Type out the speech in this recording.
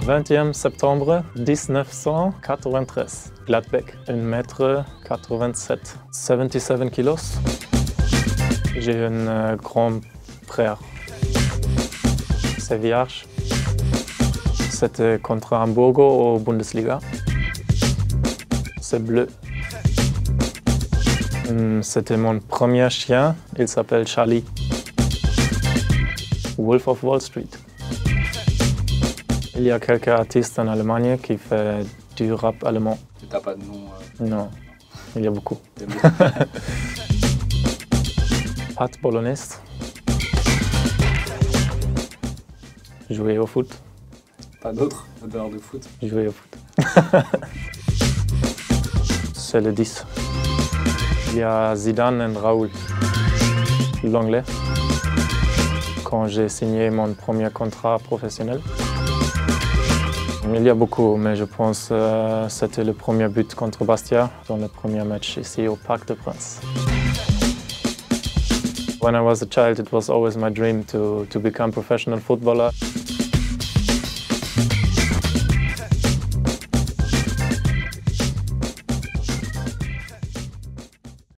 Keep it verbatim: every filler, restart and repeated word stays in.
vingtième septembre mille neuf cent quatre-vingt-treize. Gladbeck, un mètre quatre-vingt-sept, soixante-dix-sept kilos. J'ai un euh, grand frère. C'est vierge. C'était contre Hamburgo au Bundesliga. C'est bleu. C'était mon premier chien. Il s'appelle Charlie. Wolf of Wall Street. Il y a quelques artistes en Allemagne qui font du rap allemand. Tu n'as pas de nom euh... Non, il y a beaucoup. Pâte bolognaise. Jouer au foot. Pas d'autres en dehors de foot? Jouer au foot. C'est le dix. Il y a Zidane et Raoul, l'anglais, quand j'ai signé mon premier contrat professionnel. Il y a beaucoup, mais je pense que euh, c'était le premier but contre Bastia dans le premier match ici au Parc des Princes. When I was a child, it was always my dream to, to become a professional footballer.